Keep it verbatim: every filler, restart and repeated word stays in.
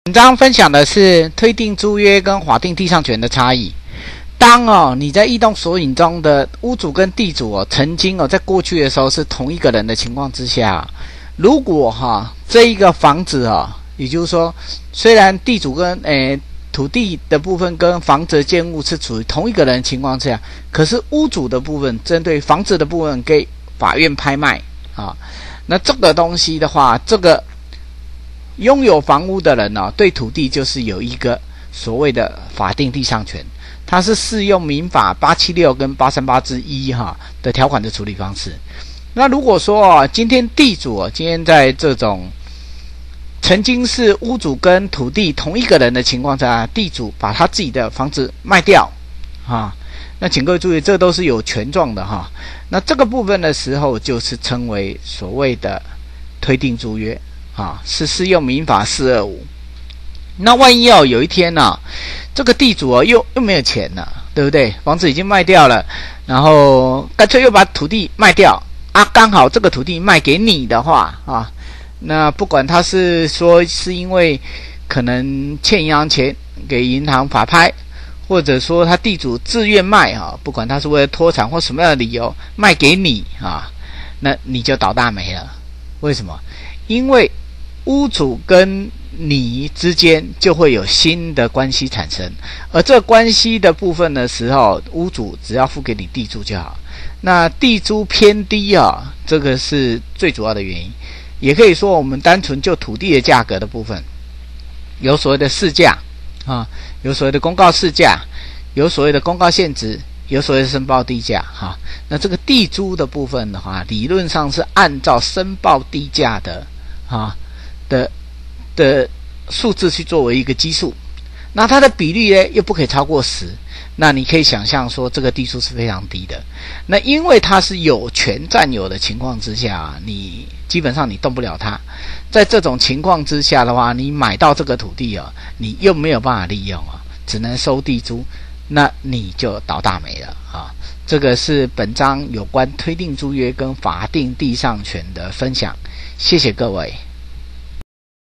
本章分享的是推定租约跟法定地上权的差异。当哦你在异动索引中的屋主跟地主哦曾经哦在过去的时候是同一个人的情况之下，如果哈、哦、这一个房子哦，也就是说虽然地主跟诶土地的部分跟房子的建物是处于同一个人的情况之下，可是屋主的部分针对房子的部分给法院拍卖啊，那这个东西的话，这个拥有房屋的人呢、哦，对土地就是有一个所谓的法定地上权，它是适用民法八七六跟八三八之一哈的条款的处理方式。那如果说啊，今天地主啊，今天在这种曾经是屋主跟土地同一个人的情况下，地主把他自己的房子卖掉啊，那请各位注意，这都是有权状的哈。那这个部分的时候，就是称为所谓的推定租约。啊，是适用民法四二五。那万一哦，有一天呢、啊，这个地主哦又又没有钱了，对不对？房子已经卖掉了，然后干脆又把土地卖掉啊，刚好这个土地卖给你的话啊，那不管他是说是因为可能欠银行钱给银行法拍，或者说他地主自愿卖啊，不管他是为了脱产或什么样的理由卖给你啊，那你就倒大霉了。为什么？因为屋主跟你之间就会有新的关系产生，而这关系的部分的时候，屋主只要付给你地租就好。那地租偏低啊，这个是最主要的原因。也可以说，我们单纯就土地的价格的部分，有所谓的市价啊，有所谓的公告市价，有所谓的公告现值，有所谓的申报地价哈、啊。那这个地租的部分的话，理论上是按照申报地价的啊。的的数字去作为一个基数，那它的比例呢又不可以超过十，那你可以想象说这个地数是非常低的。那因为它是有权占有的情况之下，你基本上你动不了它。在这种情况之下的话，你买到这个土地哦，你又没有办法利用啊，只能收地租，那你就倒大霉了啊。这个是本章有关推定租约跟法定地上权的分享，谢谢各位。